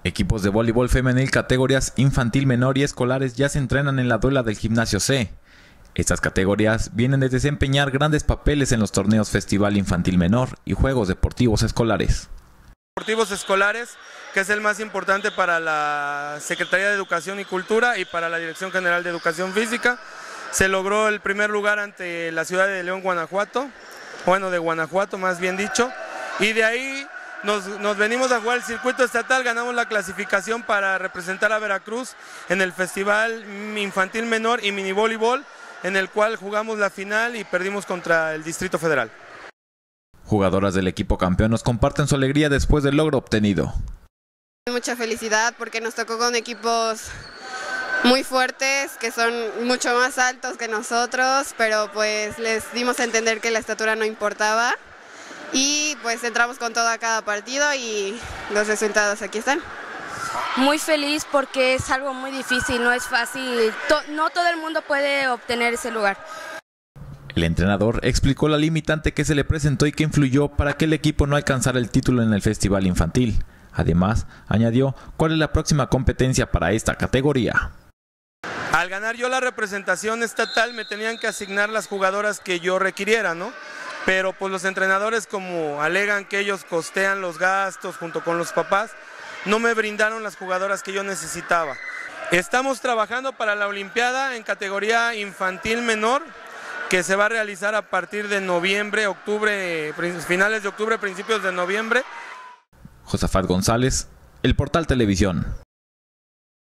Equipos de voleibol femenil categorías infantil menor y escolares ya se entrenan en la duela del Gimnasio C. Estas categorías vienen de desempeñar grandes papeles en los torneos Festival Infantil Menor y Juegos Deportivos Escolares. Deportivos Escolares, que es el más importante para la Secretaría de Educación y Cultura y para la Dirección General de Educación Física. Se logró el primer lugar ante la ciudad de León, Guanajuato, de Guanajuato más bien dicho, y de ahí nos venimos a jugar el circuito estatal, ganamos la clasificación para representar a Veracruz en el Festival Infantil Menor y Mini Voleibol, en el cual jugamos la final y perdimos contra el Distrito Federal. Jugadoras del equipo campeón nos comparten su alegría después del logro obtenido. Mucha felicidad porque nos tocó con equipos muy fuertes, que son mucho más altos que nosotros, pero pues les dimos a entender que la estatura no importaba. Y pues entramos con todo a cada partido y los resultados aquí están. Muy feliz porque es algo muy difícil, no es fácil, no todo el mundo puede obtener ese lugar. El entrenador explicó la limitante que se le presentó y que influyó para que el equipo no alcanzara el título en el festival infantil. Además, añadió cuál es la próxima competencia para esta categoría. Al ganar yo la representación estatal me tenían que asignar las jugadoras que yo requiriera, ¿no? Pero pues los entrenadores, como alegan que ellos costean los gastos junto con los papás, no me brindaron las jugadoras que yo necesitaba. Estamos trabajando para la Olimpiada en categoría infantil menor, que se va a realizar a partir de noviembre, octubre, finales de octubre, principios de noviembre. Josafat González, El Portal Televisión.